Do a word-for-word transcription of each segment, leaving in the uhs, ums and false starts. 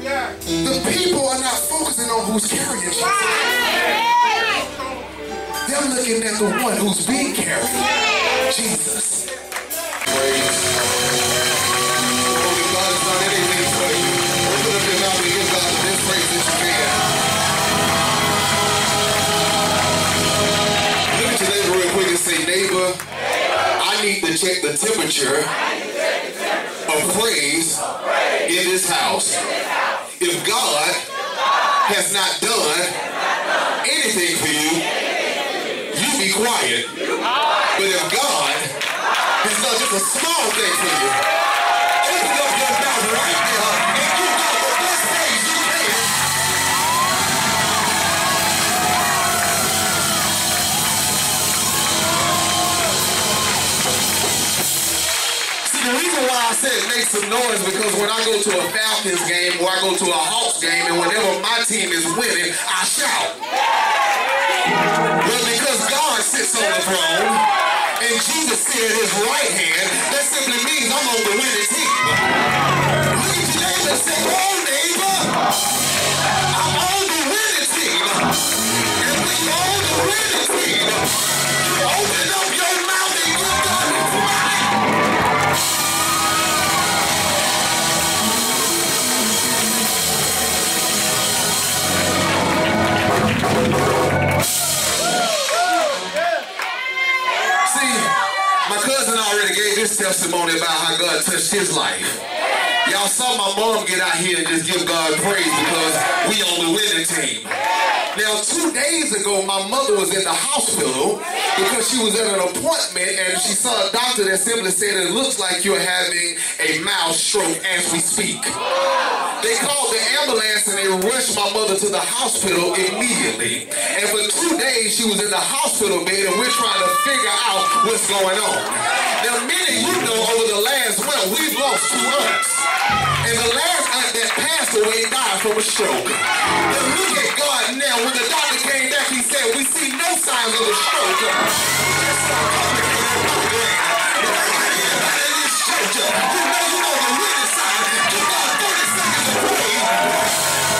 The people are not focusing on who's carrying Jesus. They're looking at the one who's being carried. Jesus. Praise. Oh, God has done anything for you. Open up your mouth and give God the best praise that you can. Look at your neighbor real quick and say, neighbor, I need to check the temperature of praise in this house. If God has not done anything for you, you be quiet. But if God has done just a small thing for you, open up your mouth right now and give God the best praise you can. See, the reason why I said make some noise because when I go to a Falcons game or I go to a Hawks game and whenever my team is winning, I shout. Well, because God sits on the throne and Jesus sits at his right hand, that simply means I'm on the winning team. Look at your neighbor and say, oh neighbor, I'm on the winning team. And when you're on the winning team, you open up your mouth and give God the praise. My cousin already gave this testimony about how God touched his life. Y'all saw my mom get out here and just give God praise because we on the winning team. Now, two days ago, my mother was in the hospital because she was at an appointment and she saw a doctor that simply said, it looks like you're having a mild stroke as we speak. They called the ambulance and they rushed my mother to the hospital immediately. And for two days, she was in the hospital bed and we're trying to figure out what's going on. Now, many of you know over the last month, we've lost two aunts. And the last aunt that passed away died from a stroke. But look at God now. When the doctor came back, he said, we see no signs of a stroke. That's so complicated. But everybody in this church, you know you on the winning side. You got thirty seconds of praise.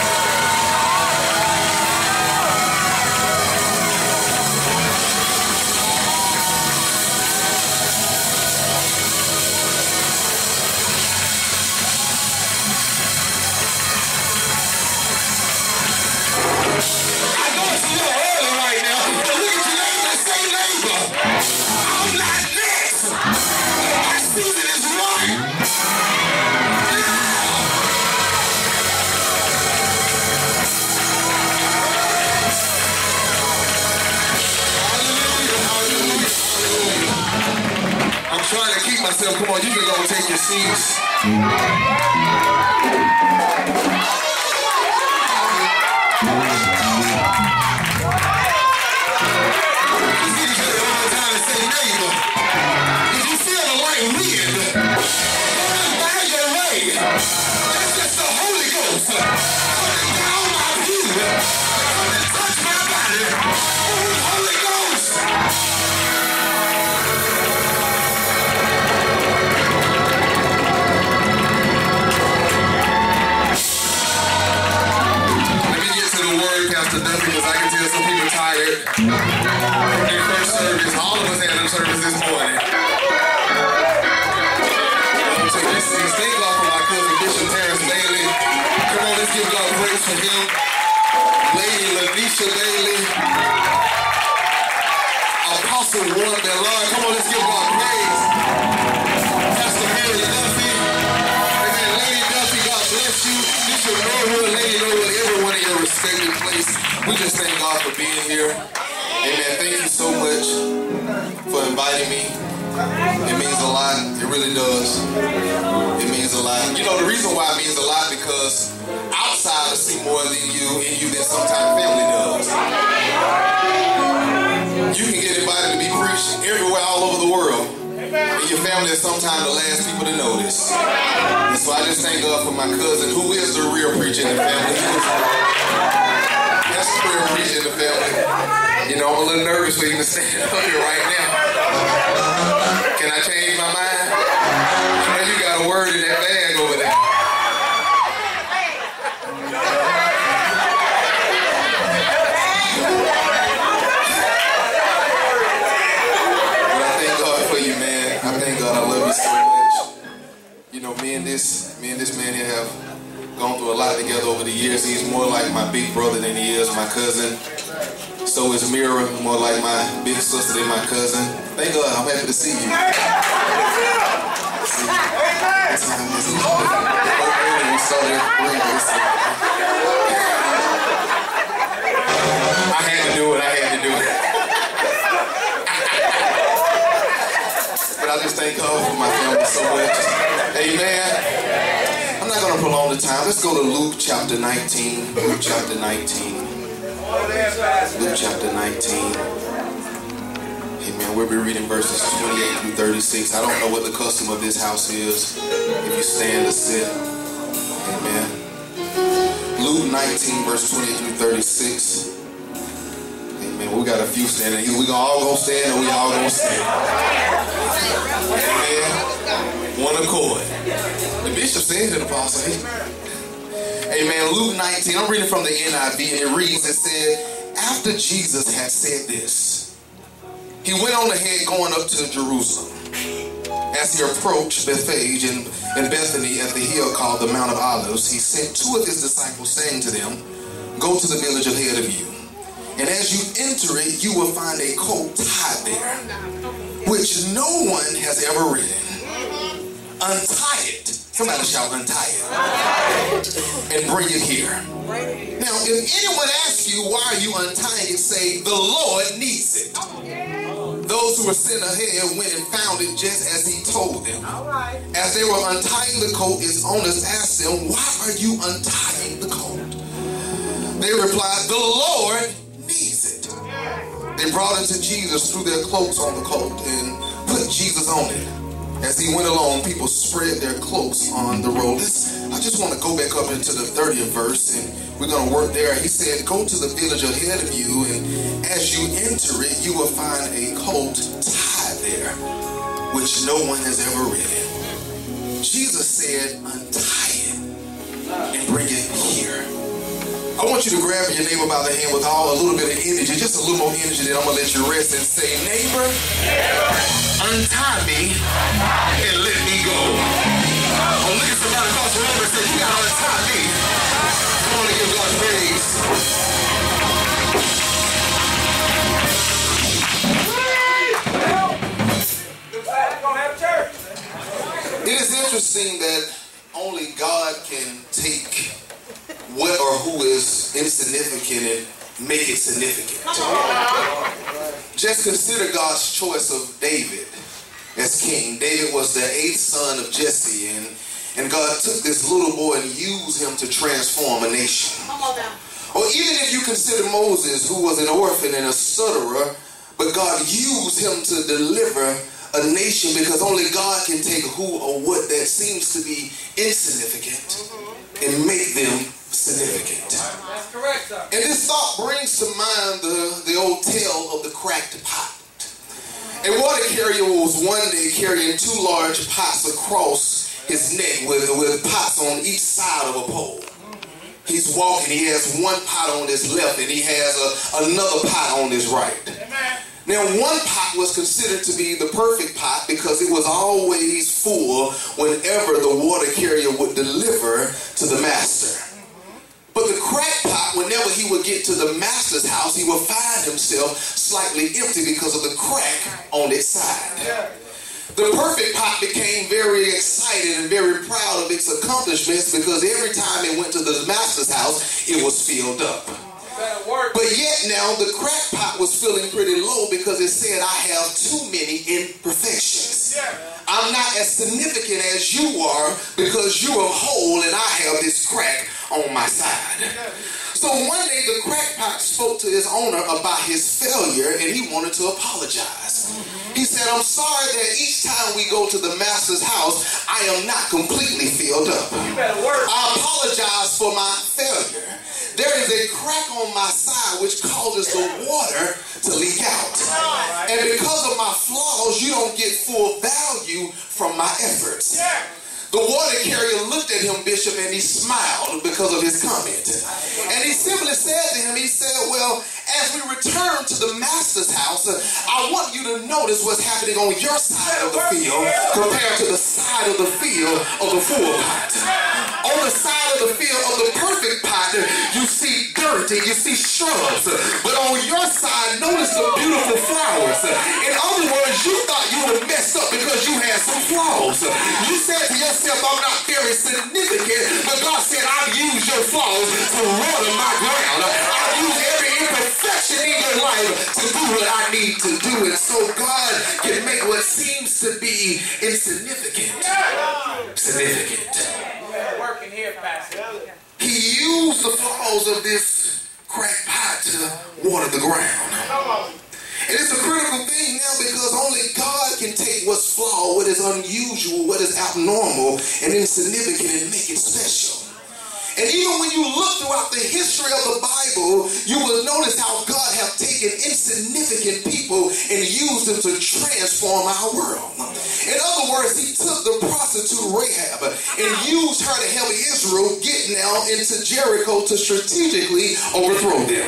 Trying to keep myself. Come on, you can go and take your seats. If you feel the light wind, coming by your way, that's just the Holy Ghost coming down my view, coming to touch my body. Oh, Holy Ghost! Pastor Duffy, because I can tell some people tired from their first service. All of us had a service this morning. I'm taking this seat. Thank God for my cousin Bishop Terrence Bailey. Come on, let's give God praise for him. Lady Lanisha Bailey. Apostle Warren Bellard. Come on, let's give God praise. Pastor Mary Duffy. Amen. Lady Duffy, God bless you. Bishop Norwood, Lady Norwood, everyone in your respective place. We just thank God for being here. Amen. Thank you so much for inviting me. It means a lot. It really does. It means a lot. You know, the reason why it means a lot because outsiders see more than you in you than sometimes family does. You can get invited to be preached everywhere all over the world. And your family is sometimes the last people to know this. And so I just thank God for my cousin, who is the real preacher in the family. That's the real preacher in the family. You know, I'm a little nervous for you to stand up here right now. Can I change my mind? I know you got a word in that bag over there. gone through a lot together over the years. He's more like my big brother than he is my cousin. So is Mira, more like my big sister than my cousin. Thank God, I'm happy to see you. I had to do it, I had to do it. But I just thank God for my family so much. Amen. I'm not going to prolong the time. Let's go to Luke chapter nineteen. Luke chapter nineteen. Luke chapter nineteen. Amen. We'll be reading verses twenty-eight through thirty-six. I don't know what the custom of this house is. If you stand or sit. Amen. Luke nineteen, verse twenty-eight through thirty-six. Amen. We got a few standing. Either we all gonna stand or we all gonna stand. Amen. One accord. The bishop said it, apostle. Amen. Luke nineteen. I'm reading from the N I V, and it reads, it said, after Jesus had said this, he went on ahead going up to Jerusalem. As he approached Bethphage and, and Bethany at the hill called the Mount of Olives, he sent two of his disciples, saying to them, go to the village ahead of you. And as you enter it, you will find a colt tied there, which no one has ever ridden. Untie it. Somebody shout, untie it. And bring it here. Now, if anyone asks you, why are you untying it, say, the Lord needs it. Those who were sent ahead went and found it just as he told them. As they were untying the colt, its owners asked them, why are you untying the colt? They replied, the Lord needs it. They brought it to Jesus, threw their cloaks on the colt, and put Jesus on it. As he went along, people spread their cloaks on the road. This, I just want to go back up into the thirtieth verse, and we're going to work there. He said, go to the village ahead of you, and as you enter it, you will find a colt tied there, which no one has ever ridden. Jesus said, untie it and bring it here. I want you to grab your neighbor by the hand with all a little bit of energy, just a little more energy, then I'm going to let you rest and say, neighbor, untie me and let me go. Oh, look at somebody across the room and say, you got to untie me. I want to give God praise. It is interesting that only God can take what or who is insignificant and make it significant. Just consider God's choice of David as king. David was the eighth son of Jesse, and, and God took this little boy and used him to transform a nation. Or even if you consider Moses, who was an orphan and a stutterer, but God used him to deliver a nation, because only God can take who or what that seems to be insignificant and make them significant. That's correct, sir. And this thought brings to mind the, the old tale of the cracked pot. A water carrier was one day carrying two large pots across his neck with, with pots on each side of a pole. He's walking, he has one pot on his left and he has a, another pot on his right. Amen. Now, one pot was considered to be the perfect pot because it was always full whenever the water carrier would deliver to the master. But the cracked pot, whenever he would get to the master's house, he would find himself slightly empty because of the crack on its side. The perfect pot became very excited and very proud of its accomplishments because every time it went to the master's house, it was filled up. But yet now the cracked pot was feeling pretty low because it said, I have too many imperfections. I'm not as significant as you are because you are whole and I have this crack on my side. So one day the cracked pot spoke to his owner about his failure and he wanted to apologize. He said, I'm sorry that each time we go to the master's house, I am not completely filled up. I apologize for my failure. There is a crack on my side which causes the water to leak out. And because of my flaws, you don't get full value from my efforts. The water carrier looked at him, Bishop, and he smiled because of his comment. And he simply said to him, he said, well, as we return to the master's house, I want you to notice what's happening on your side of the field compared to the side of the field of the full pot. On the side of the field dirt and you see shrubs. But on your side, notice the beautiful flowers. In other words, you thought you were messed up because you had some flaws. You said to yourself, I'm not very significant, but God said, I've used your flaws to water my ground. I've used every imperfection in your life to do what I need to do. And so God can make what seems to be insignificant significant. Working here, Pastor. He used the flaws of this crack pot to water the ground. And it's a critical thing now because only God can take what's flawed, what is unusual, what is abnormal and insignificant and make it special. And even when you look throughout the history of the Bible, you will notice how God have taken insignificant people and used them to transform our world. In other words, he took the prostitute Rahab and used her to help Israel get now into Jericho to strategically overthrow them.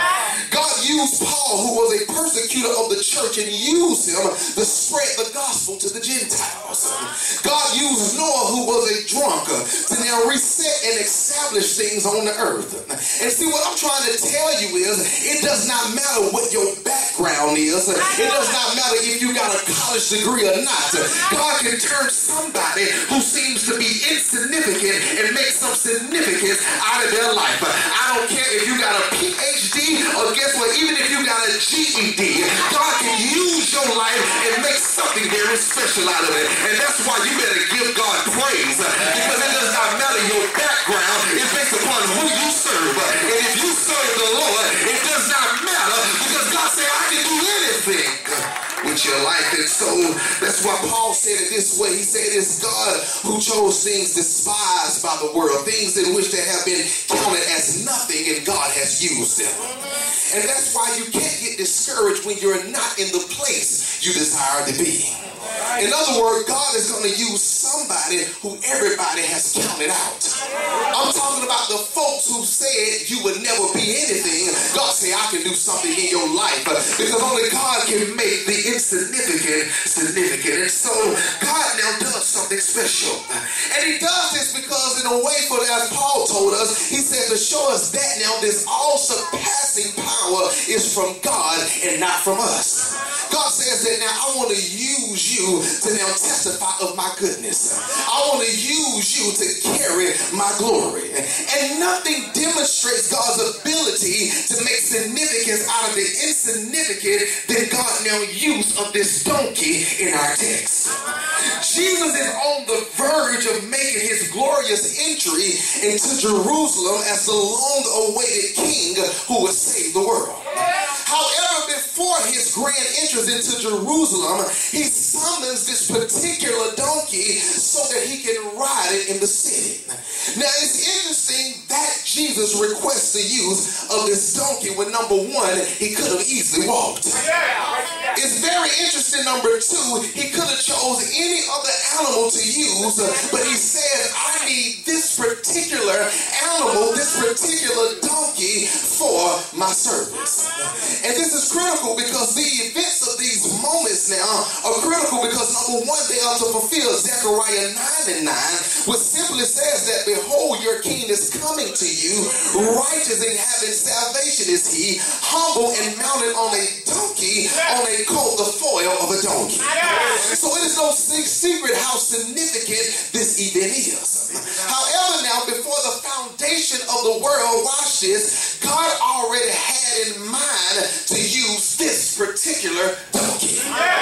God used Paul, who was a persecutor of the church, and used him to spread the gospel to the Gentiles. God used Noah, who was a drunk, to now reset and establish things on the earth. And see, what I'm trying to tell you is, it does not matter what your background is. It does not matter if you got a college degree or not. God can turn somebody who seems to be insignificant and make some significance out of their life. I don't care if you got a P H D or guess what, even if you got a G E D, God can use your life and make something very special out of it. And that's why you better give God praise, because it does not matter your background. It's based upon who you serve. And if you serve the Lord, it does not matter, because God said, I can do anything with your life. And so that's why Paul said it this way. He said it's God who chose things despised by the world, things in which they have been counted as nothing, and God has used them. And that's why you can't get discouraged when you're not in the place you desire to be. In other words, God is going to use somebody who everybody has counted out. I'm talking about the folks who said you would never be anything. God said, I can do something in your life, because only God can make the insignificant significant. And so God now does something special. And he does this because in a way, for as Paul told us, he said to show us that now this all-surpassing power is from God and not from us. God says that now I want to use you to now testify of my goodness. I want to use you to carry my glory. And nothing demonstrates God's ability to make significance out of the insignificant than God now use of this donkey in our text. Jesus is on the verge of making his glorious entry into Jerusalem as the long-awaited king who will save the world. However, before his grand entrance into Jerusalem, he summons this particular donkey so that he can ride it in the city. Now, it's interesting that Jesus requests the use of this donkey when, number one, he could have easily walked. It's very interesting, number two, he could have chose any other animal to use, but he said, I need this particular animal, this particular donkey for my service. And this is critical because the events of these moments now are critical because, number one, they are to fulfill Zechariah nine and nine, which simply says that, behold, your king is coming to you, righteous and having salvation is he, humble and mounted on a donkey, on a colt, the foil of a donkey. So it is no secret how significant this event is. However, now, before the foundation of the world, watch this, God already had in mind to use this particular donkey.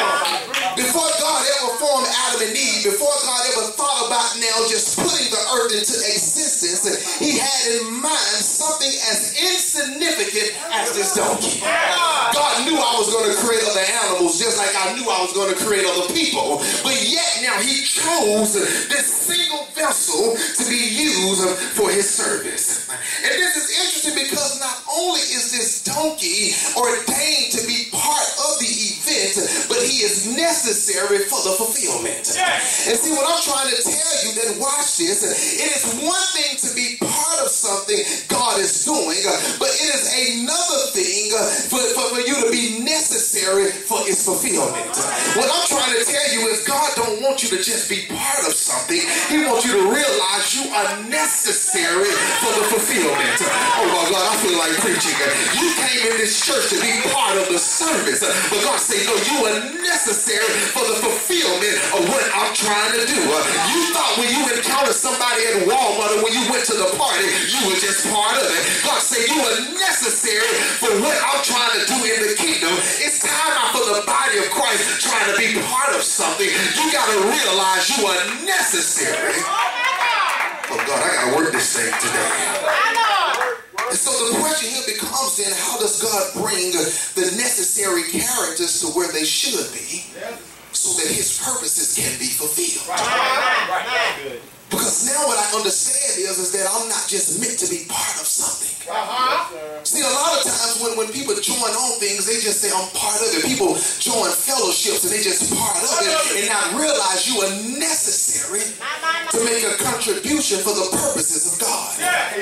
Before God ever formed Adam and Eve, before God ever thought about now just putting the earth into existence, he had in mind something as insignificant as this donkey. God knew I was going to create other animals just like I knew I was going to create other people, but yet now he chose this single vessel to be used for his service. And this is interesting because not only is this donkey ordained to be part of the event, but he is necessary for the fulfillment. And see, what I'm trying to tell you, then watch this, it is one thing to be part of something God is doing, but it is another thing for, for, for you to be necessary for its fulfillment. What I'm trying to tell you is God don't want you to just be part of something. He wants you to realize realize you are necessary for the fulfillment. Oh my God, I feel like preaching. You came in this church to be part of the service, but God said, no, you are necessary for the fulfillment of what I'm trying to do. You thought when you encountered somebody at Walmart or when you went to the party, you were just part of it. God said, you are necessary for what I'm trying to do in the kingdom. It's time out for the body of Christ trying to be part of something. You got to realize you are necessary. Oh God, I got to work this thing today. And so the question here becomes then, how does God bring the necessary characters to where they should be so that his purposes can be fulfilled? Because now what I understand is, is that I'm not just meant to be part of something. Uh-huh. See, a lot of times when, when people join on things, they just say, I'm part of it. People join fellowships and they just part of it and not realize you are necessary to make a contribution for the purposes of God.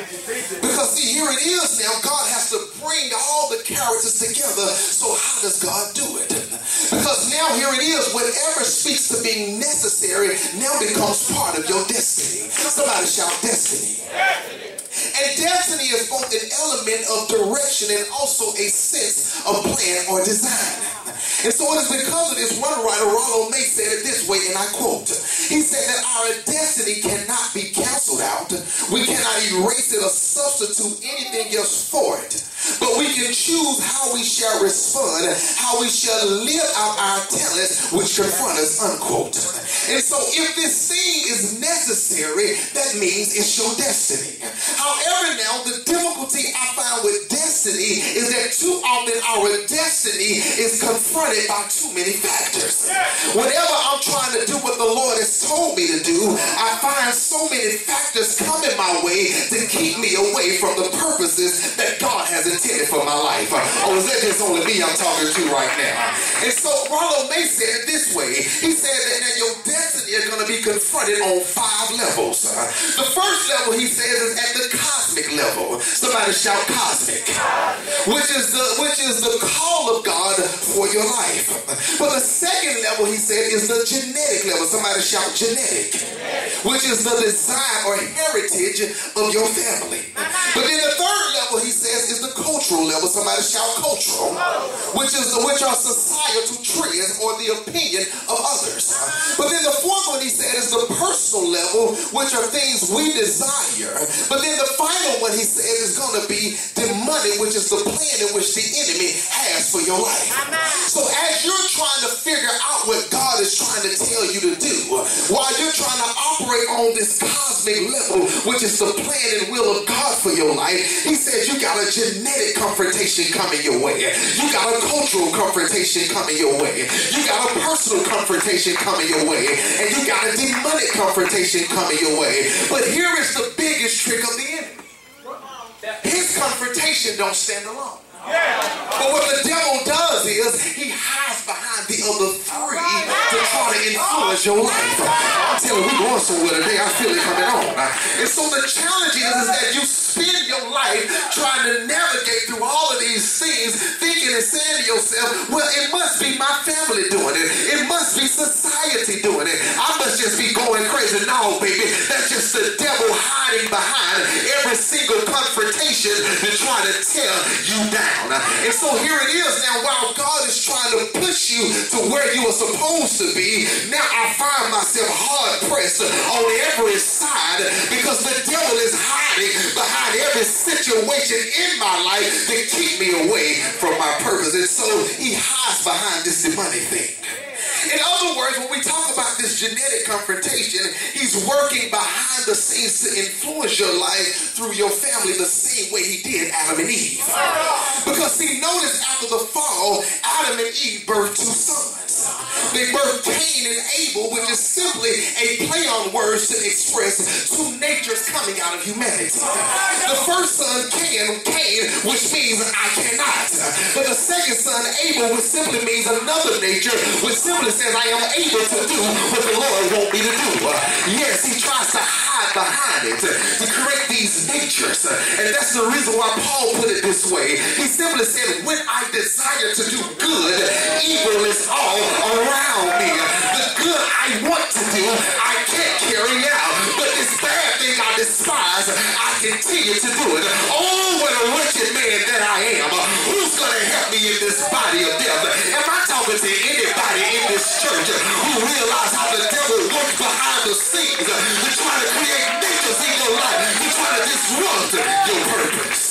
Because see, here it is now. God has to bring all the characters together. So how does God do it? Because now here it is. Whatever speaks to being necessary now becomes part of your destiny. Somebody shout destiny. Destiny. And destiny is both an element of direction and also a sense of plan or design. And so it is because of this, one writer, Rollo May, said it this way, and I quote, he said that our destiny cannot be canceled out. We cannot erase it or substitute anything else for it. But we can choose how we shall respond, how we shall live out our talents which confront us, unquote. And so if this thing is necessary, that means it's your destiny. However, now, the difficulty I find with destiny is that too often our destiny is confronted by too many factors. Whenever I'm trying to do what the Lord has told me to do, I find so many factors coming my way to keep me away from the purposes that God has intended for my life. Or is that just only me I'm talking to right now? And so Rollo May said it this way. He said that, that your destiny is going to be confronted on five levels. The first level, he says, is at the cosmic level. Somebody shout cosmic. Which is the which is the call of God for your life. But the second level, he said, is the genetic level. Somebody shout genetic. Which is the design or heritage of your family. But then the third level, he says, is the cultural level. Somebody shout cultural. Which is the which are societal trends or the opinion of others. But then the fourth one, he said, is the personal level, which are things we desire. But then the final one, he said, is going to be the money, which is the plan in which the enemy has for your life. So as you're trying to figure out what God is trying to tell you to do, while you're trying to operate on this cosmic level, which is the plan and will of God for your life, he says you got a genetic confrontation coming your way. You got a cultural confrontation coming your way. You got a personal confrontation coming your way. And you got a demonic confrontation coming your way. But here is the biggest trick of the enemy. His confrontation don't stand alone. But what the devil does is he hides behind the other three to try to influence your life. I'm telling you, we're going somewhere today. I feel it coming on. And so the challenge is, is that you spend your life trying to navigate through all of these things, thinking and saying to yourself, well, it must be my family doing it. It must be society doing it. I must just be going crazy. No, baby, that's just the devil hiding behind every single confrontation to try to tear you down. And so here it is now, while God is trying to push you to where you are supposed to be, now I find myself hard pressed on every side because the devil is hiding behind every situation in my life to keep me away from my purpose. And so he hides behind this demonic thing. In other words, when we talk about this genetic confrontation, he's working behind the scenes to influence your life through your family the same way he did Adam and Eve. Because see, notice after the fall, Adam and Eve birthed two sons. They birthed Cain and Abel, which is simply a play on words to express two natures coming out of humanity. The first son, Cain, Cain, which means I cannot. But the second son, Abel, which simply means another nature, which simply says I am able to do what the Lord wants me to do. Yes, he tries to hide behind it to create these natures. And that's the reason why Paul put it this way. He simply said, when I desire to do good, evil is all around me. The good I want to do, I can't carry out. But this bad thing I continue to do it. Oh, what a wretched man that I am. Who's going to help me in this body of death? Am I talking to anybody in this church who realize how the devil works behind the scenes to try to create natures in your life, to try to disrupt your purpose?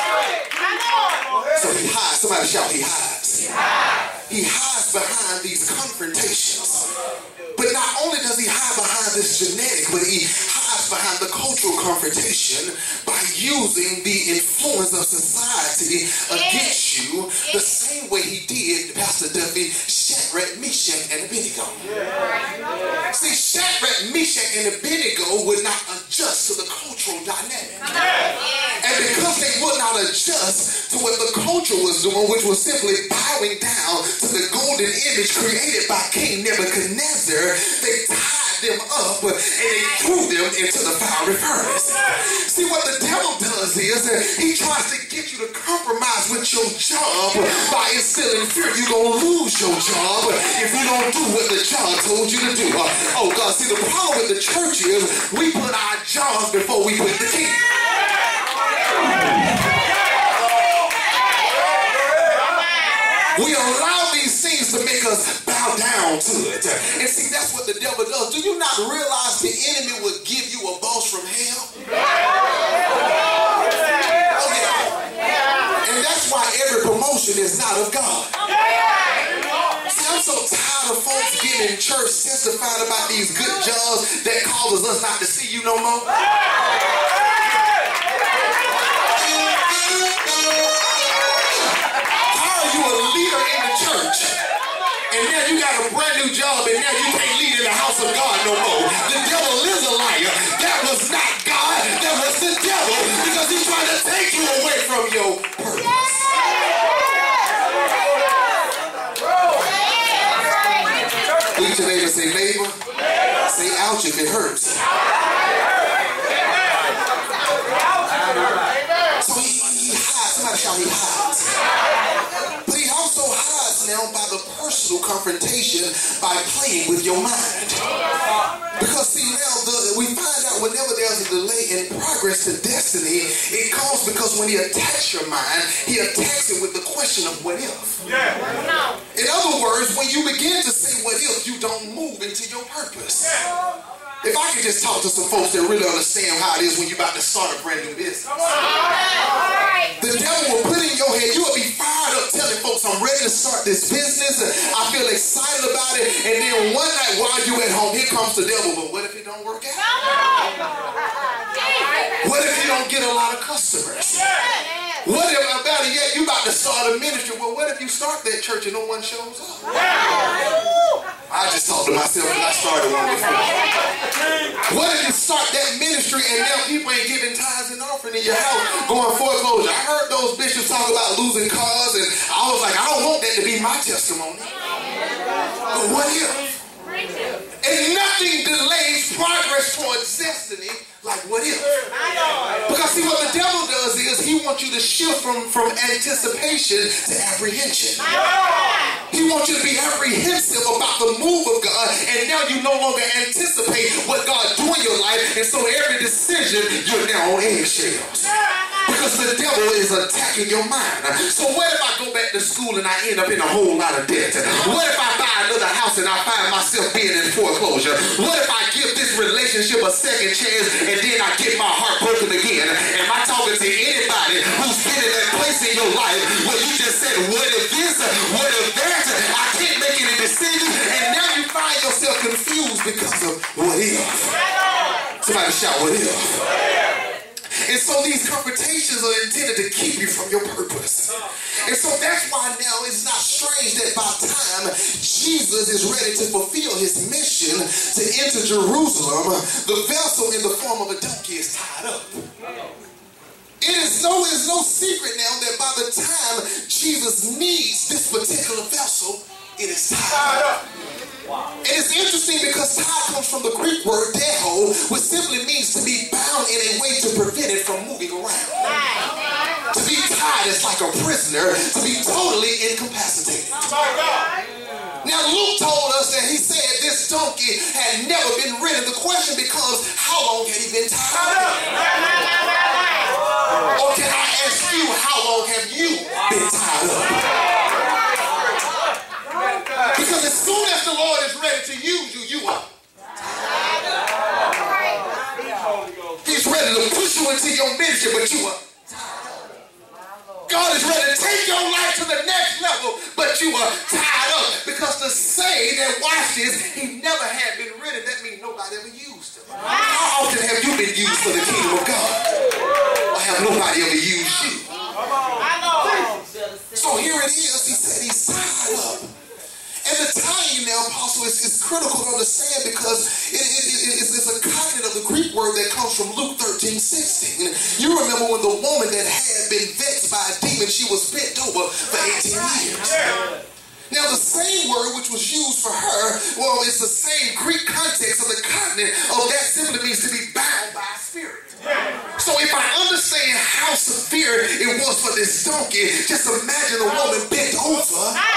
So he hides. Somebody shout, he hides. He hides behind these confrontations. But not only does he hide behind this genetic, but he hides behind the cultural confrontation by using the influence of society against you the same way he did, Pastor Duffy, Shadrach, Meshach, and Abednego. See, Shadrach, Meshach, and Abednego would not adjust to the cultural dynamic. And because they would not adjust to what the culture was doing, which was simply bowing down to the golden image created by King Nebuchadnezzar, they tied them up and they threw them into the fiery furnace. See, what the devil does is uh, he tries to get you to compromise with your job by instilling fear. You're going to lose your job if you don't do what the job told you to do. Uh, oh, God, see, the problem with the church is we put our jobs before we put the king. We allow these things to make us bow down to it. And see, that's what the devil does. Do you not realize the enemy will give you a boss from hell? Oh, yeah. And that's why every promotion is not of God. See, I'm so tired of folks getting in church testifying about these good jobs that causes us not to see you no more. You a leader in the church, and now you got a brand new job, and now you can't lead in the house of God no more. The devil is a liar. That was not God, that was the devil, because he's trying to take you away from your purpose. Look at your neighbor, say neighbor, say ouch if it hurts. So he, he hides, somebody shout he hides. But he also hides now by the personal confrontation by playing with your mind. Because see now, the, we find out whenever there's a delay in progress to destiny, it comes because when he attacks your mind, he attacks it with the question of what if. Yeah. In other words, when you begin to say what if, you don't move into your purpose. Yeah. If I could just talk to some folks that really understand how it is when you're about to start a brand new business. The devil will put in your head, you will be fired up telling folks, I'm ready to start this business, I feel excited about it, and then one night while you're at home, here comes the devil, but what if it don't work out? What if you don't get a lot of customers? What if, about it yet, you about to start a ministry, well, what if you start that church and no one shows up? I just talked to myself and I started one before. What if you start that ministry and now people ain't giving tithes and offering in your house, going foreclosure? I heard those bishops talk about losing cars, and I was like, I don't want that to be my testimony. But what if? And nothing delays progress towards destiny like what if? Because see, what the devil does is he wants you to shift from, from anticipation to apprehension. He wants you to be apprehensive about the move of God, and now you no longer anticipate what God do in your life, and so every decision you're now on eggshells. Because the devil is attacking your mind. So what if I go back to school and I end up in a whole lot of debt? What if I buy another house and I find myself being in foreclosure? What if I give this relationship a second chance and then I get my heart broken again? Am I talking to anybody who's been in that place in your life where you just said, what if this, what if that? I can't make any decisions, and now you find yourself confused because of what if? Somebody shout, what if? And so these confrontations are intended to keep you from your purpose. And so that's why now it's not strange that by the time Jesus is ready to fulfill his mission to enter Jerusalem, the vessel in the form of a donkey is tied up. It is no, it is no secret now that by the time Jesus needs this particular vessel, it is tied up. Wow. And it's interesting because tie comes from the Greek word deho, which simply means to be bound in a way to prevent it from moving around. Right. To be tied is like a prisoner, to be totally incapacitated. Now Luke told us that he said this donkey had never been ridden. The question becomes, how long had he been tied up? Or can I ask you, how long have you been tied up? Because as soon as the Lord is ready to use you, you are. He's ready to push you into your ministry, but you are. God is ready to take your life to the next level, but you are tied up. Because to say that, watch this, he never had been ridden, that means nobody ever used him. How often have you been used for the kingdom of God? Or have nobody ever used you? So here it is, he said he's tied up. And the tying now, apostle, is, is critical to understand because it, it, it, it's, it's a cognate of the Greek word that comes from Luke thirteen sixteen. You remember when the woman that had been vexed by a demon, she was bent over for eighteen years. Now the same word which was used for her, well, it's the same Greek context of the cognate of that simply means to be bound by a spirit. So if I understand how severe it was for this donkey, just imagine a woman bent over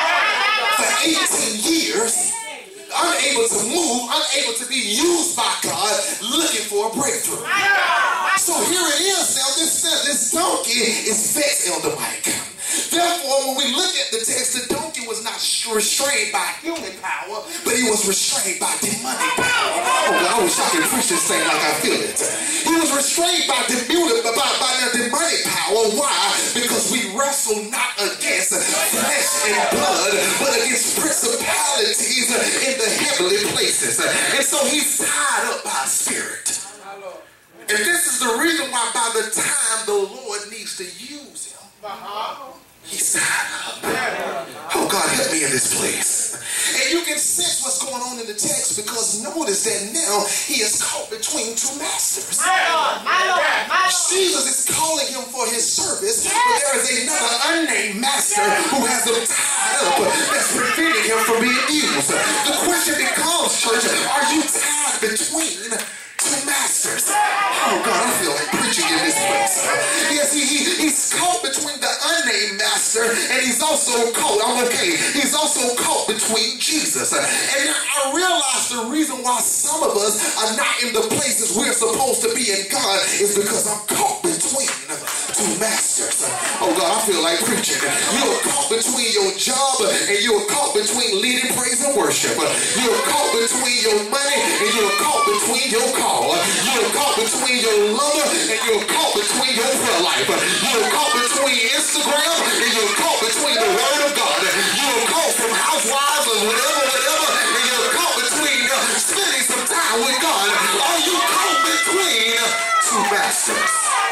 for eighteen years, unable to move, unable to be used by God, looking for a breakthrough. So here it is now, this, this donkey is vexed, Elder Mike. Therefore, when we look at the text, the donkey was not restrained by human power, but he was restrained by demonic power. Oh God, I wish I could preach this thing like I feel it. He was restrained by, demonic, by, by their demonic power. Why? Because we wrestle not against flesh and blood, but against principalities in the heavenly places. And so he's tied up by a spirit. And this is the reason why by the time the Lord needs to use him, he's tied up. Oh God, help me in this place. And you can sense what's going on in the text because notice that now he is caught between two masters. My Lord, my Lord, my Lord. Jesus is calling him for his service, yes. But there is another unnamed master who has him tied up that's preventing him from being used. The question becomes, church, are you tied between two masters? Oh God, I feel like preaching in this place. Yes, he, he, he's caught between the unnamed master and he's also caught, I'm okay, he's also caught between Jesus. And now I realize the reason why some of us are not in the places we're supposed to be in God is because I'm caught between two masters. Oh God, I feel like preaching. You're caught between your job and you're caught between leading praise and worship. You're caught between your money and you're caught between your call. You're caught between your lover and you're caught between your prayer life. You're caught between Instagram and you're caught between the word of God. You're caught from housewives or whatever, whatever, and you're caught between uh, spending some time with God. Are you caught between two masters?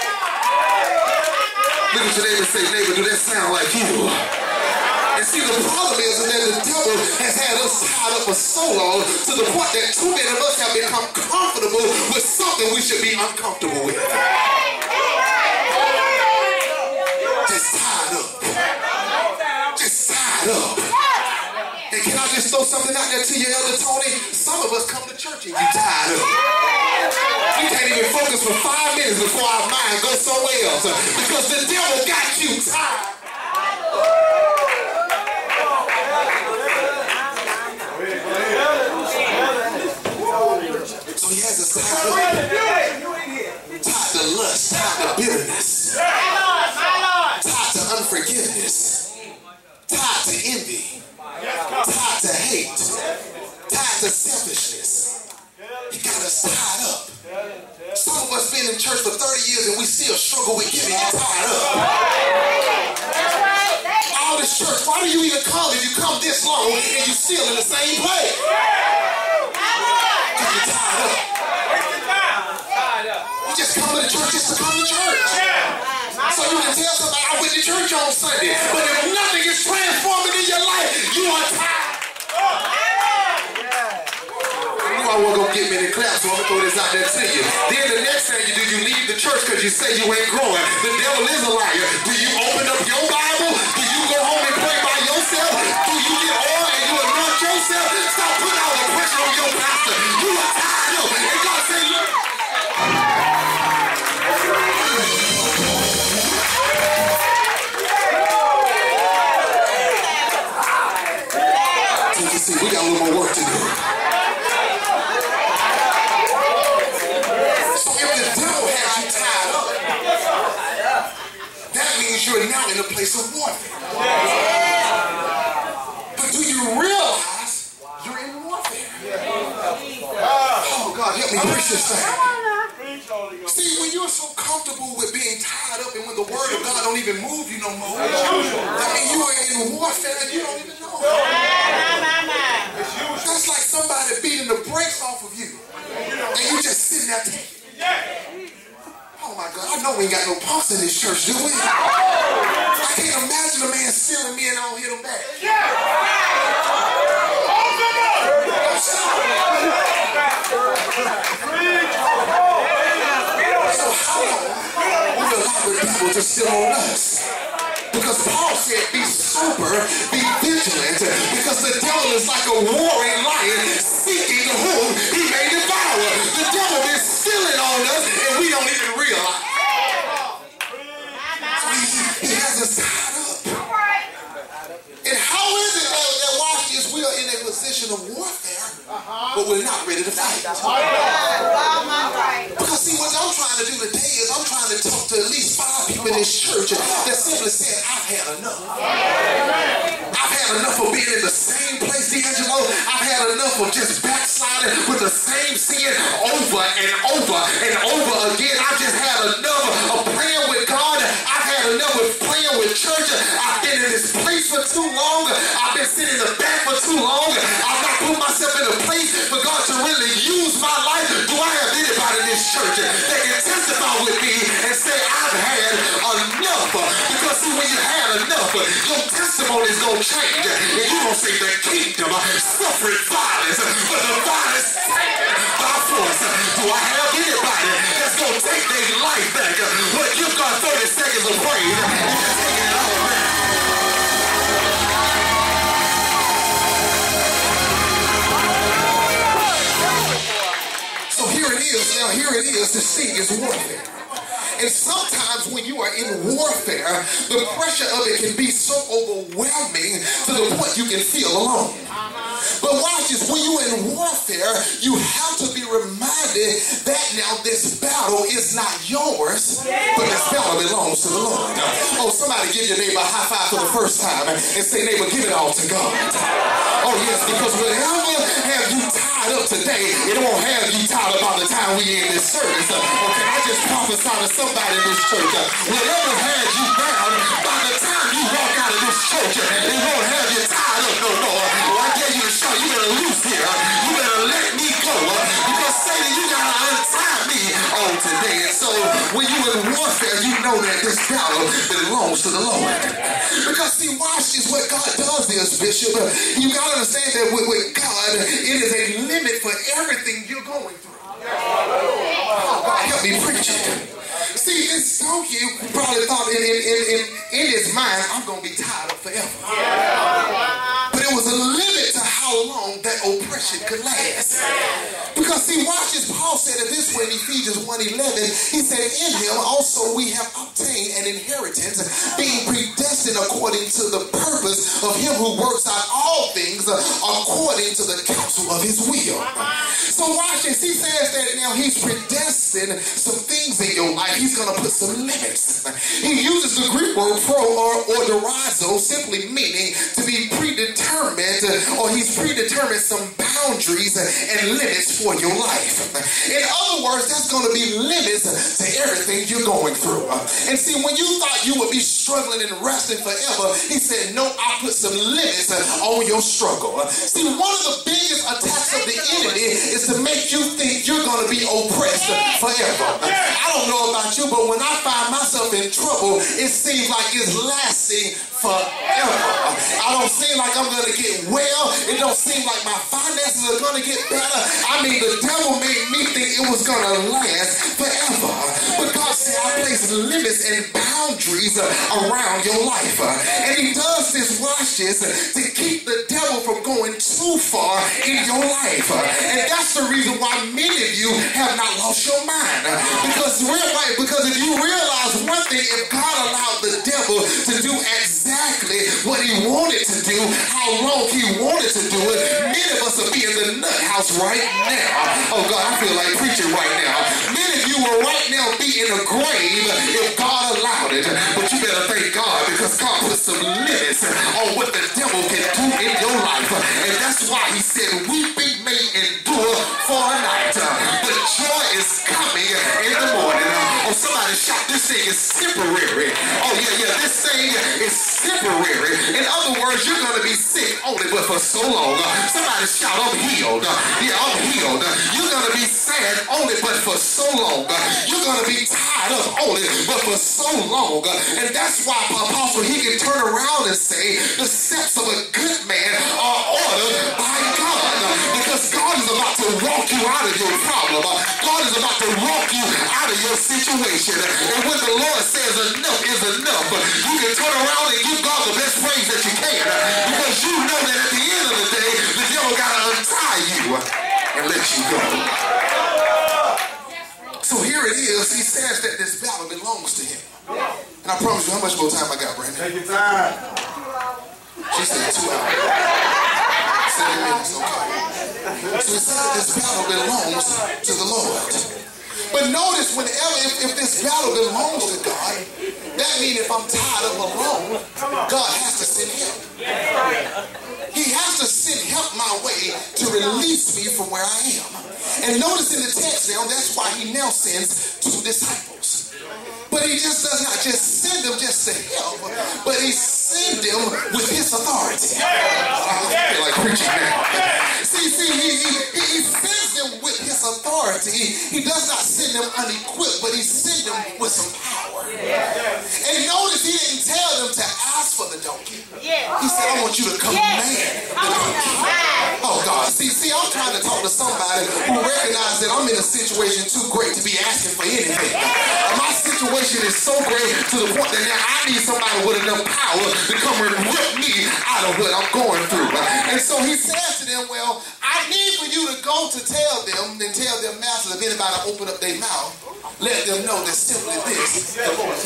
Look at your neighbor and say, neighbor, do that sound like you? And see, the problem is that the devil has had us tied up for so long to the point that too many of us have become comfortable with something we should be uncomfortable with. Just tied up. Just tied up. And can I just throw something out there to you, Elder Tony? Some of us come to church and you tied up. You can't even focus for five minutes before our mind goes somewhere else because the devil got you tied. So he has us tied up. Tied to lust, tied to bitterness, tied to unforgiveness, tied to envy, tied to hate, tied to selfishness. He got us tied up. Some of us been in church for thirty years and we still struggle with getting you tied up. All this church, why do you even come if you come this long and you still in the same place? Because you're tied up. You just come to the church just to come to church. So you can tell somebody, I went to church on Sunday, but if nothing is transforming in your life, you are tired. I wasn't going to get many claps, so I'm going to throw this out there to you. Then the next thing you do, you leave the church because you say you ain't growing. The devil is a liar. Do you open up your Bible? Do you go home and pray by yourself? Do you get oil and you anoint yourself? Stop putting all the pressure on your pastor. You are tired of it. And God say, look. So you see, we got a little more work to do. means you're now in a place of warfare. But do you realize you're in warfare? Oh, God, help me preach this thing. See, when you're so comfortable with being tied up and when the word of God don't even move you no more, I mean, you are in warfare and you don't even know. That's like somebody beating the brakes off of you and you just sitting there taking. Oh my God, I know we ain't got no punks in this church, do we? I can't imagine a man stealing me and I don't hit him back. So how long will the devil just still on us? Because Paul said, be sober, be vigilant, because the devil is like a roaring lion seeking whom he may devour. The devil is stealing on us and we don't even realize. So he, he has us tied up. And how is it that, that watch this, we are in a position of warfare, but we're not ready to fight? Because see, what I'm trying to do today is I'm trying to talk to at least five people in this church that simply said, I've had enough. I've had enough of being in the same place, D'Angelo. I've had enough of just backsliding with the same sin over and over and over again. I've just had enough of praying with God. I've had enough of praying with church. I've been in this place for too long. I've been sitting in the back for too long. I've not put myself in a place for God to really use my life. Do I have anybody in this church that can testify with me and say, I've had enough? Because see, when you had enough, your testimony is going to change. And you're going to say the kingdom suffered violence, but the violence taken by force. Do I have anybody that's going to take their life back? But give God thirty seconds of praise and just take it all back. So here it is. Now here it is. The sea is warfare. And sometimes when you are in warfare, the pressure of it can be so overwhelming to the point you can feel alone. But watch this, when you're in warfare, you have to be reminded that now this battle is not yours, but this battle belongs to the Lord. Oh, somebody give your neighbor a high five for the first time and say, neighbor, give it all to God. Oh yes, because whatever have you tied up today, it won't have you tied up by the time we in this service. Or can I just prophesy to somebody in this church? Whatever had you bound, by the time you walk out of this church, it won't have you tied up no more. Well, I tell you to show, you better loose here. You better let me go. Because Satan, you gotta untie me on today. And so when you're in warfare, you know that this battle belongs to the Lord. Because see, watch this, what God does is, Bishop, you gotta understand that with, with God, it is a limit for everything you're going through. Oh, God, help me preach it. See, this donkey probably thought in, in, in, in, in his mind, I'm going to be tied up forever. But it was a limit to how long that oppression could last. Because see, watch this, Paul said it this way in Ephesians one eleven. He said, in him also we have obtained an inheritance, being predestined according to the purpose of him who works out all things according to the counsel of his will. So watch this, he says that now he's predestined some things in your life. He's going to put some limits. He uses the Greek word pro or, or dorizo, simply meaning to be predetermined, or he's predetermined some boundaries and limits for your life. In other words, that's going to be limits to everything you're going through. And see, when you thought you would be struggling and resting forever, he said, no, I put some limits on your struggle. See, one of the biggest attacks of the enemy is to make you think you're going to be oppressed forever. I don't know about you, but when I find myself in trouble, it seems like it's lasting forever. I don't seem like I'm going to get well. It don't seem like my finances are going to get better. I mean, the devil made me think it was going to last forever. But God said, I place limits and boundaries around your life. And he does this, watch this, to keep the devil from going too far in your life. And that's the reason why many of you have not lost your mind. Because, because if you realize one thing, if God allowed the devil to do exactly what he wanted to do, how long he wanted to do it, many of us will be in the nut house right now. Oh God, I feel like preaching right now. Many of you will right now be in a grave if God allowed it. But you better thank God some limits on what the devil can do in your life. And that's why he said, weeping may endure for a night, but joy is coming in the morning. Oh, somebody shout, this thing is temporary. Oh, yeah, yeah, this thing is temporary. In other words, you're going to be sick only but for so long. Somebody shout, I'm healed. Yeah, I'm healed. You're going to be sad only but for so long. You're going to be tired of only but for so long. And that's why Apostle, he can turn around and say, the steps of a good man are ordered by God. Because God is about to walk you out of your problem. God is about to walk you out of your situation. And when the Lord says enough is enough, you can turn around and give God the best praise that you can. Because you know that at the end of the day, the devil got to untie you and let you go. So here it is. He says that this battle belongs to him. And I promise you, how much more time I got, Brandon? Take your time. She said two hours. Seven minutes, okay. So he says that this battle belongs to the Lord. But notice, whenever, if, if this battle belongs to God, that means if I'm tired of alone, God has to send help. He has to send help my way to release me from where I am. And notice in the text now, that's why he now sends two disciples. But he just does not just send them just to help, but he sends them with his authority. I feel like preaching now. See, see, he, he, he sends them with his authority. He does not send them unequipped, but he sends them with some power. And notice he didn't tell them to ask for the donkey. He said, I want you to command the donkey. Oh God, see, see, I'm trying to talk to somebody who recognizes that I'm in a situation too great to be asking for anything. My situation is so great to the point that now I need somebody with enough power to come and rip me out of what I'm going through. And so he says to them, well, I need for you to go to tell them and tell their masters, if anybody open up their mouth, let them know that simply this.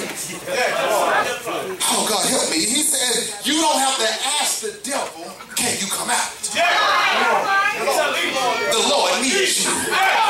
Oh God, help me. He says, you don't have to ask the devil, can you come out? The Lord needs you.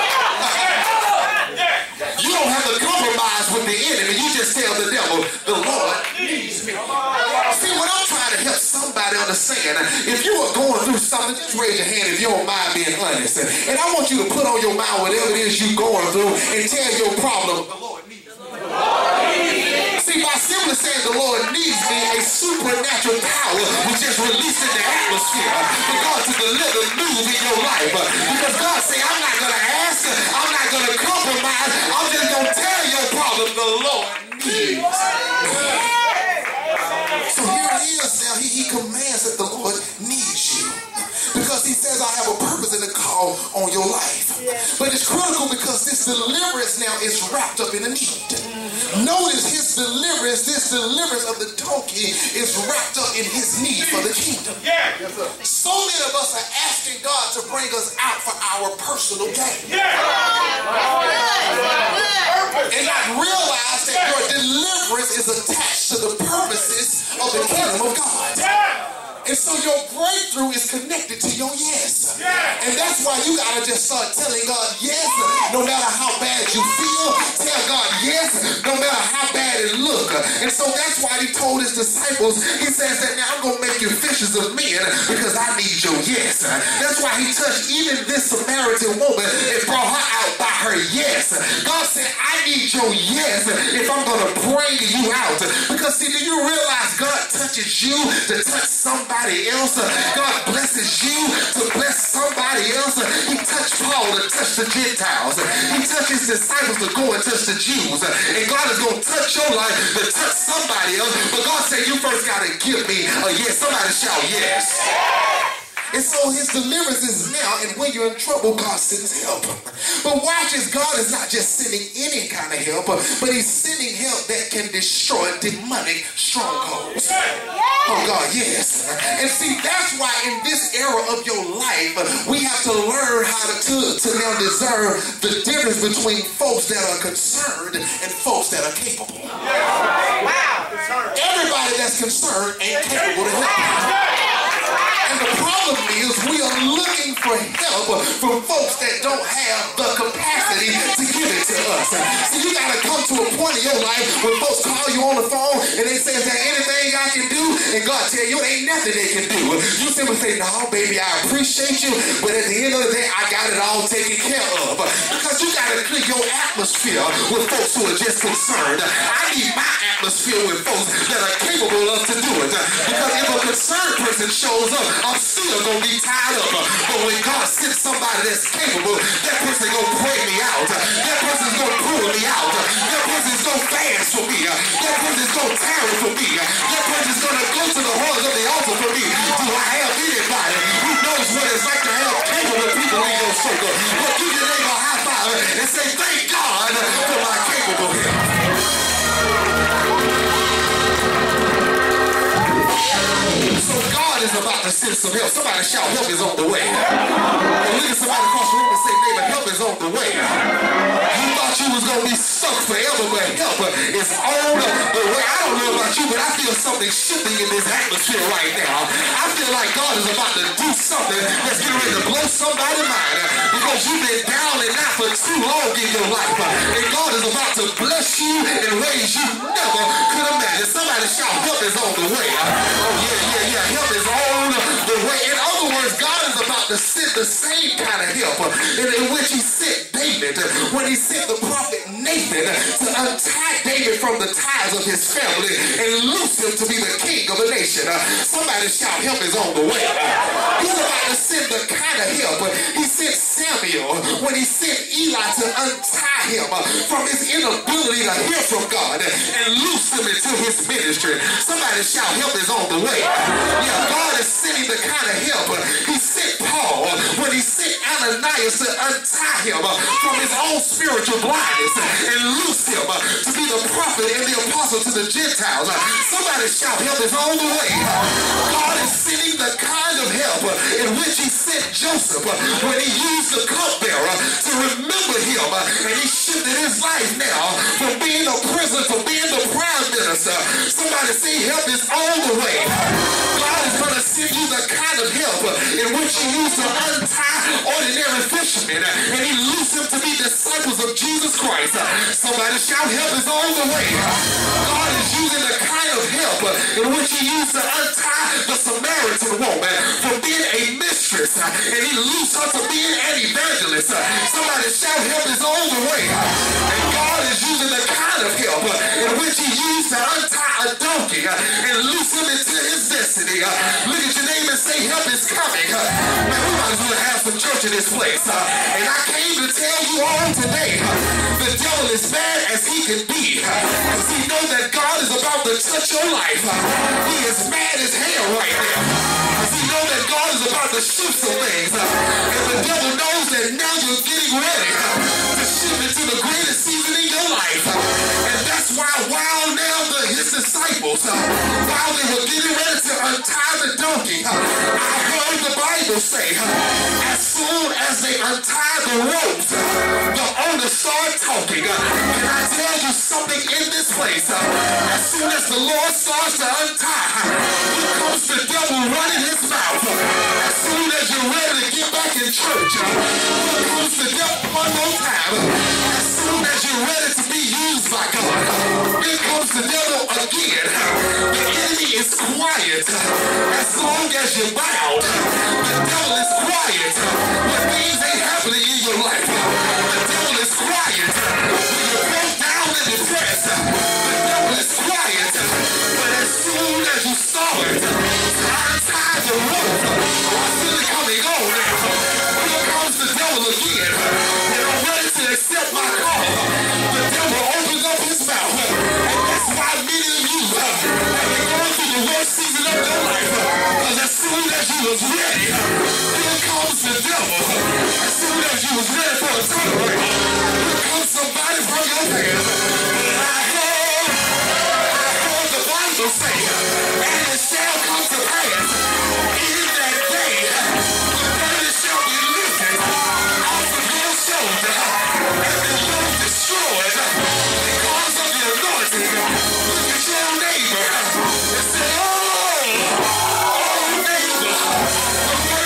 You don't have to compromise with the enemy. You just tell the devil, the Lord needs me. See, when I'm trying to help somebody understand, if you are going through something, just raise your hand if you don't mind being honest. And I want you to put on your mind whatever it is you're going through and tell your problem, the Lord needs me. See, by simply saying the Lord needs me, a supernatural power will just release in the atmosphere for God to deliver news in your life. Because God say, I'm not going to ask, I'm not going to compromise, I'm just going to tell your problem, the Lord needs me. So here it is now, he, he commands that the Lord needs you. Because he says, I have a purpose and a call on your life. But it's critical because this deliverance now is wrapped up in a need. Notice his deliverance, this deliverance of the donkey is wrapped up in his need for the kingdom. So many of us are asking God to bring us out for our personal gain. And not realize that your deliverance is attached to the purposes of the kingdom of God. And so your breakthrough is connected to your yes. Yeah. And that's why you got to just start telling God yes, no matter how bad you feel. Tell God yes, no matter how bad it look. And so that's why he told his disciples, he says that now I'm going to make you fishers of men because I need your yes. That's why he touched even this Samaritan woman and brought her out by her yes. God said, I need your yes if I'm going to bring you out. Because see, do you realize God touches you to touch somebody else? God blesses you to bless somebody else. He touched Paul to touch the Gentiles. He touched his disciples to go and touch the Jews. And God is going to touch your life to touch somebody else. But God said, you first got to give me a yes. Somebody shout yes. And so his deliverance is now, and when you're in trouble, God sends help. But watch this, God is not just sending any kind of help, but he's sending help that can destroy demonic strongholds. Oh God, yes. And see, that's why in this era of your life, we have to learn how to, to, to now discern the difference between folks that are concerned and folks that are capable. Wow. Everybody that's concerned ain't capable to help you. And the problem problem is we are looking for help from folks that don't have the capacity to give it to us. So you got to come to a point in your life when folks call you on the phone and they say, is there anything I can do? And God tell you, ain't nothing they can do. You simply say, no, baby, I appreciate you, but at the end of the day, I got it all taken care of. Because you got to clear your atmosphere with folks who are just concerned. I need my atmosphere with folks that are capable of to do it. Because if a concerned person shows up, I'm still going to be tied up. But when God sends somebody that's capable, that person going to pray me out. That person's going to pull me out. That person's going to fast for me. That person's going to tarry for me. That person's going to go to the horns of the altar for me. Do I have anybody who knows what it's like to have capable people in your circle? Well, give your neighbor a high five and say, thank God for my capable help. So God is about to send some help. Somebody shout, help is on the way. And look at somebody across the room and say, neighbor, help is on the way. You thought you was going to be stuck forever, but help is on the way. I don't know about you, but I feel something shifting in this atmosphere right now. I feel like God is about to do something that's getting ready to blow somebody's mind. Because you've been down and out for too long in your life. And God is about to bless you in ways you never could imagine. Somebody shout, help is on the way. Oh, yeah, yeah, yeah. Help is on the way. In other words, God is about to send the same kind of help in which he sent David when he sent the prophet Nathan to untie David from the ties of his family and loose him to be the king of a nation. Somebody shout, help is on the way. He's about to send the kind of help he sent Samuel when he sent Eli to untie him from his inability to hear from God and loose him into his ministry. Somebody shout, help is on the way. Yeah, God is sending the kind of help he sent Paul when he sent Ananias to untie him from his own spiritual blindness and loose him to be the prophet and the apostle to the Gentiles. Somebody shout, help is on the way. God is sending the kind of help in which he sent Joseph when he used the cupbearer to remember him, and he shifted his life now from being a prisoner to being the prime minister. Somebody say, help is on the way. God is going to send you the kind of help in which he used to untie ordinary fishermen and he loosed them to be disciples of Jesus Christ. Somebody shout, help is on the way. God is using the kind of help in which he used to untie the Samaritan woman from being a mistress and he loosed her to being an evangelist. Somebody shout, help is on the way. And God is using the kind of help in which he used to untie a donkey and loose him into his destiny. Look at your neighbor and say, help is coming. Man, we might as well have some church in this place. And I came to tell you all today, the devil is bad as he can be. Because he knows that God is about to touch your life. He is mad as hell right now. Because he knows that God is about to shift some things. And the devil knows that now you're getting ready to shift into the greatest season in your life. And that's why while now the, his disciples, while they were getting ready to untie the donkey, I heard the Bible say, as soon as they untied the ropes, the owner started talking. Can I tell you something in this place? As soon as the Lord starts to untie, here comes the devil running his mouth. As soon as you're ready to get back in church, here comes the devil one more time. As soon as you're ready to be used by God, here comes the devil again. The enemy is quiet as long as you're bound. The devil is quiet when things ain't happening in your life. The devil is quiet when you're broke down and depressed. The devil is quiet, but as soon as you start to untie the rope, what's really coming on now? Here comes the devil again, and I'm ready to accept my call. The devil opens up his mouth, and that's why many of you have been going through the worst season of your life. Because as soon as you was ready, here comes the devil. As soon as you was ready for a turnaround, here comes somebody from your past. And I heard, I heard the Bible say, and it shall come to pass in that day, the burden shall be lifted off of your shoulder, and the yoke destroyed because of the anointing. Look at your neighbor and say, oh, oh neighbor, the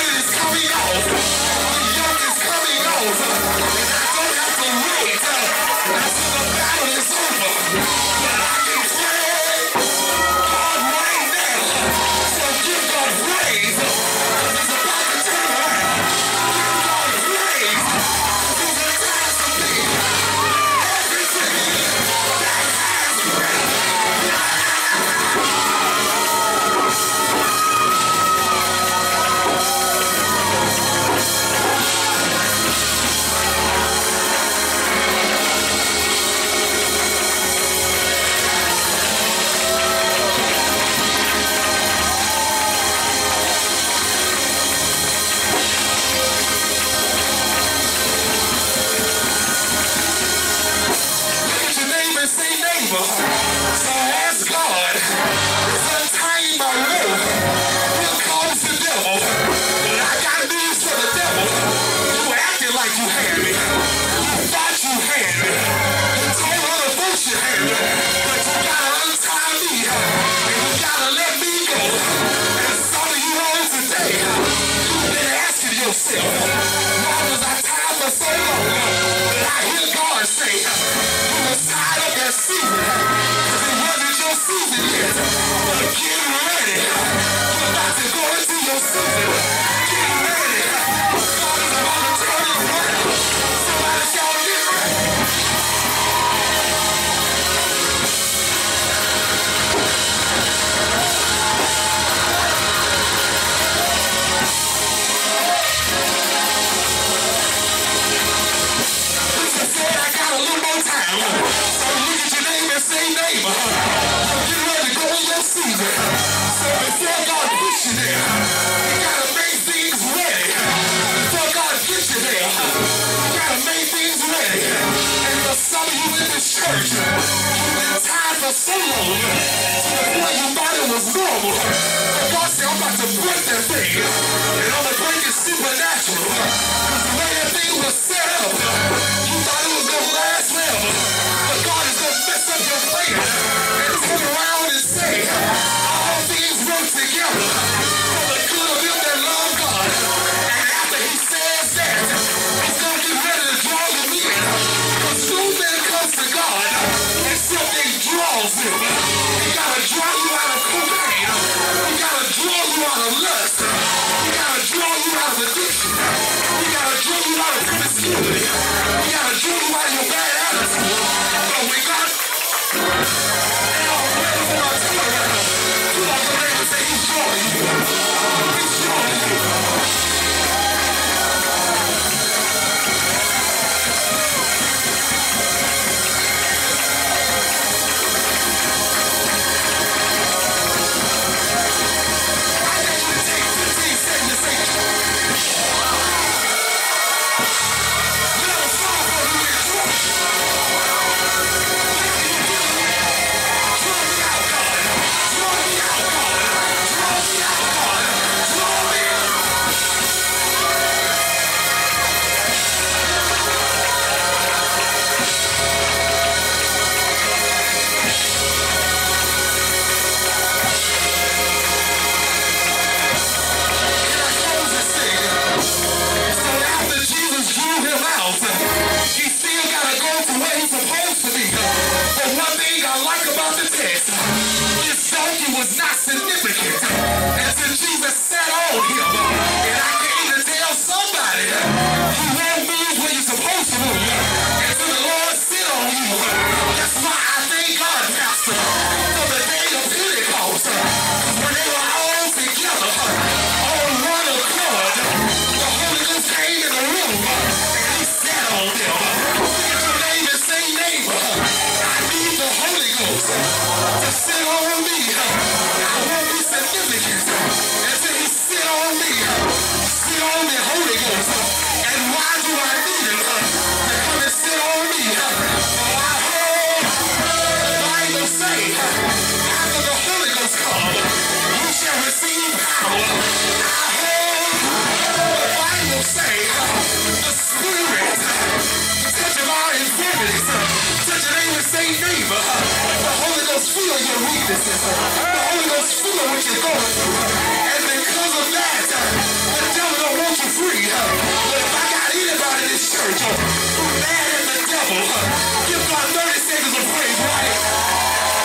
church. You've been tired for so long. To the point you thought it was normal. But God said, I'm about to break that thing. And I'm going to break it supernatural. Because the way that thing was set up, you thought it was going to last forever. But God is going to mess up your plan. And turn around and say, all things work together for the good of them that love God. And after he says that, he's going to get ready to draw them in. Because soon man comes to God, and something draws him. He got to draw you out of cocaine. He got to draw you out of lust. He got to draw you out of addiction. He got to draw you out of promiscuity. He got to draw you out of your bad attitude. But when God... And I'm ready for my turnaround. You like the neighbor say, he's drawing you. He's drawing you. Was not significant until Jesus sat on him. And I came to tell somebody, you won't move when you're supposed to move until the Lord sit on you. That's why I thank God, Pastor, for the day of Pentecost, when they were all together on one accord. The Holy Ghost came in the room and he sat on them. Look at your name and say, neighbor, I need the Holy Ghost to sit on me. I won't be significant until he sit on me. Sit on me, Holy Ghost. And why do I need him to come and sit on me? For I heard the Bible say, after the Holy Ghost comes, you shall receive power. I heard the Bible say, the Spirit touching our infirmities. Touch your neighbor, say neighbor. The Holy Ghost feel your weaknesses. The Holy Ghost feel what you're going through. And because of that, the devil don't want you free. But if I got anybody in this church who's mad at the devil, give God thirty seconds of praise, right?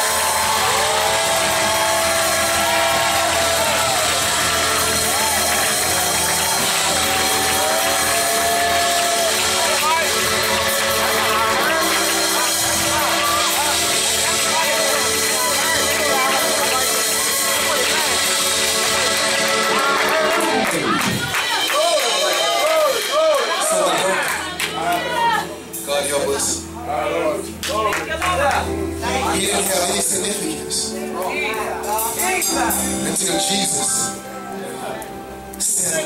God help us. He didn't have any significance until Jesus said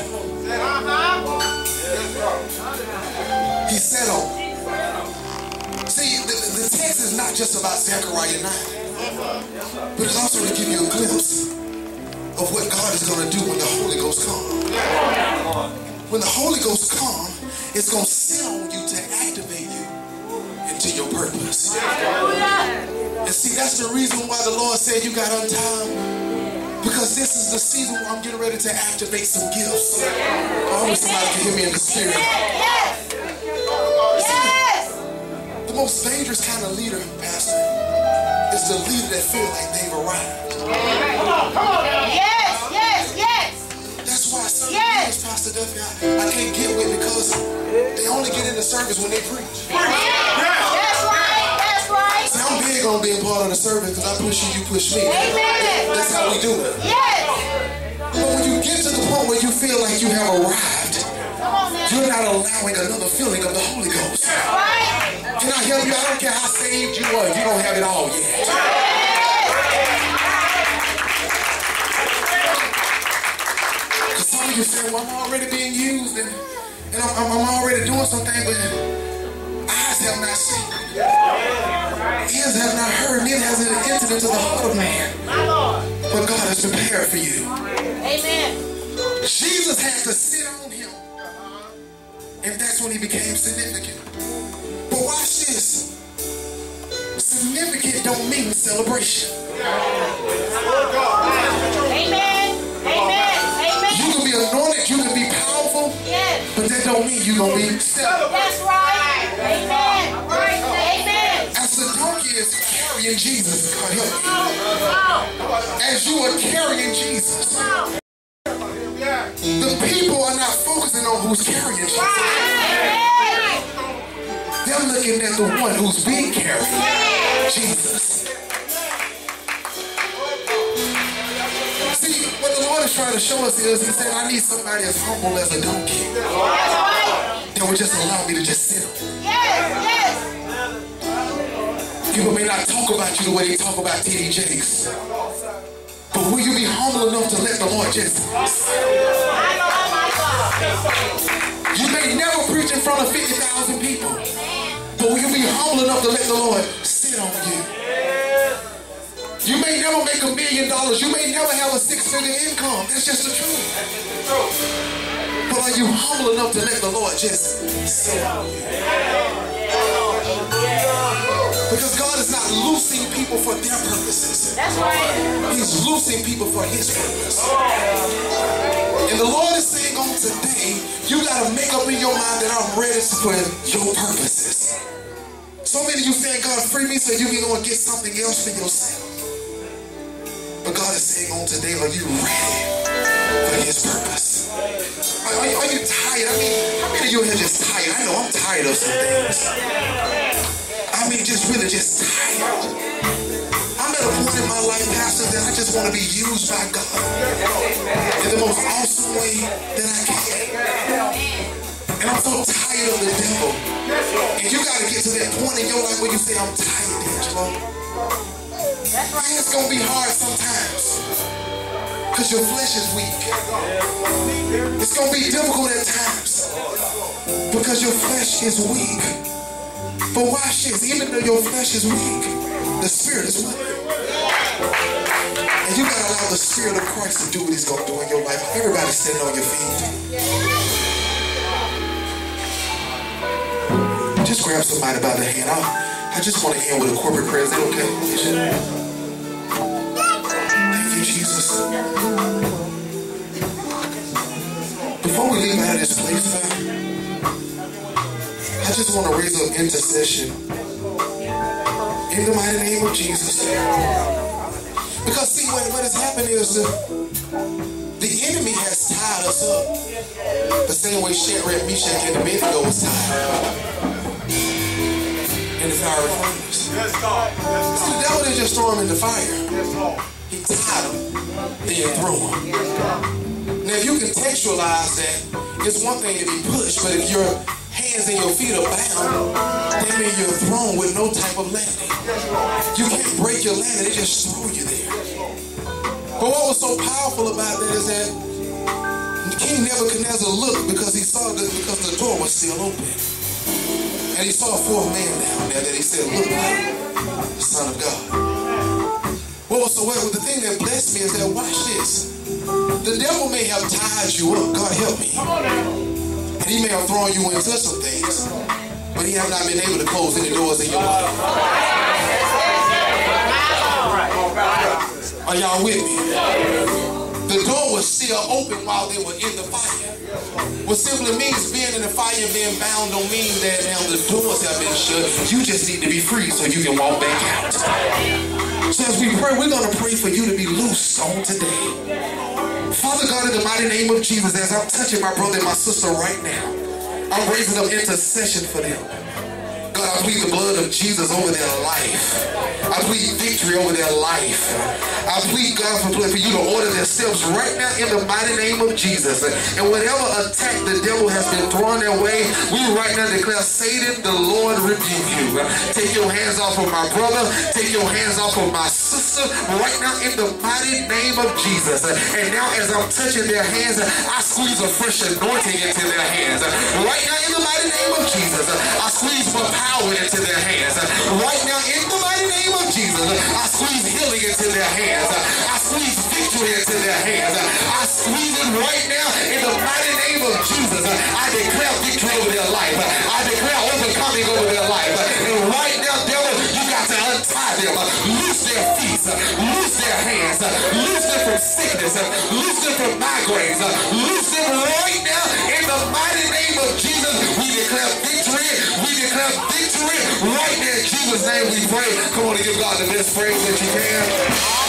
he said on. See, the, the text is not just about Zechariah nine, but it's also to give you a glimpse of what God is going to do when the Holy Ghost comes. When the Holy Ghost comes, it's going to sit on you to activate you into your purpose. And see, that's the reason why the Lord said you got untied. Because this is the season where I'm getting ready to activate some gifts. I hope somebody can hear me in the spirit. Yes. Yes. The most dangerous kind of leader, Pastor, is the leader that feels like they've arrived. Come on, come on. Yes, yes, yes. That's why some Yes. leaders, Pastor Duffy, I, I can't get with because they only get in the service when they preach. That's right, that's right. See, I'm big on being part of the service because I push you, you push me. Amen. That's how we do it. Yes. But when you get to the point where you feel like you have arrived, Come on now. you're not allowing another feeling of the Holy Ghost. Right. Can I help you? I don't care how saved you are. You don't have it all yet. Because some of you say, well, I'm already being used and, and I'm, I'm already doing something, but eyes have not seen. Ears have not heard, neither has it entered into the heart of man. But God has prepared for you. Amen. Jesus had to sit on him. And that's when he became significant. But watch this. Significant don't mean celebration. Amen. Amen. Amen. You can be anointed, you can be powerful, Yes. but that don't mean you're going to be celebrated. That's right. Amen. Amen. As the donkey is carrying Jesus, God help me. As you are carrying Jesus, the people are not focusing on who's carrying Jesus. They're looking at the one who's being carried, Jesus. See, what the Lord is trying to show us is, he said, I need somebody as humble as a donkey that would just allow me to just sit on. Yes. Yes. People may not talk about you the way they talk about T D Jakes. But will you be humble enough to let the Lord just sit? You may never preach in front of fifty thousand people. But will you be humble enough to let the Lord sit on you? You may never make a million dollars. You may never have a six-figure income. That's just the truth. But are you humble enough to let the Lord just sit on you? Because God is not loosing people for their purposes. That's right. He's loosing people for his purpose. And the Lord is saying on today, you got to make up in your mind that I'm ready for your purposes. So many of you saying, God, free me so you can go and get something else for yourself. But God is saying on today, are you ready for his purpose? Are, are, you, are you tired? I mean, how many of you are just tired? I know I'm tired of some things. I mean, just really just tired. I'm at a point in my life, Pastor, that I just want to be used by God in the most awesome way that I can. And I'm so tired of the devil. And you got to get to that point in your life where you say, I'm tired, Angelo. Yeah, it's going to be hard sometimes because your flesh is weak. It's going to be difficult at times because your flesh is weak. But watch this, even though your flesh is weak, the spirit is willing. And you got to allow the Spirit of Christ to do what he's going to do in your life. Everybody stand on your feet. Just grab somebody by the hand. I, I just want to end with a corporate prayer. Is that okay? Thank you, Jesus. Before we leave out of this place, man, I just want to raise up intercession in the mighty name of Jesus. Because see, what, what has happened is uh, the enemy has tied us up the same way Shadrach, Meshach, and Abednego was tied in the fiery furnace. See, the devil didn't just throw him in the fire. He tied him, then threw him. Now, if you contextualize that, it's one thing to be pushed, but if your hands and your feet are bound, that means you're thrown with no type of landing. You can't break your landing, they just throw you there. But what was so powerful about that is that King Nebuchadnezzar looked because he saw that because the door was still open. And he saw a fourth man down there that he said looked like the Son of God. Well, so what, the thing that blessed me is that, watch this. The devil may have tied you up, God help me. And he may have thrown you into some things, but he has not been able to close any doors in your life. Are y'all with me? The door was still open while they were in the fire. What simply means being in the fire and being bound don't mean that now the doors have been shut. You just need to be free so you can walk back out. So as we pray, we're going to pray for you to be loose on today. Father God, in the mighty name of Jesus, as I'm touching my brother and my sister right now, I'm raising up intercession for them. God, I plead the blood of Jesus over their life. I plead victory over their life. I plead, God, for, for you to order their steps right now in the mighty name of Jesus. And whatever attack the devil has been throwing their way, we right now declare, Satan, the Lord rebuke you. Take your hands off of my brother. Take your hands off of my sister right now in the mighty name of Jesus. And now as I'm touching their hands, I squeeze a fresh anointing into their hands. Right now in the mighty name of Jesus, I squeeze my power into their hands. Right now in the mighty into their hands. I squeeze victory into their hands. I squeeze it right now in the mighty name of Jesus. I declare victory over their life. I declare overcoming over their life. And right now, devil, you got to untie them. Loose their feet. Loose their hands. Loose them from sickness. Loose them from migraines. Loose them right now in the mighty name of Jesus. We declare victory. We declare victory right now in Jesus' name we pray. Come on and give God the best praise that you can.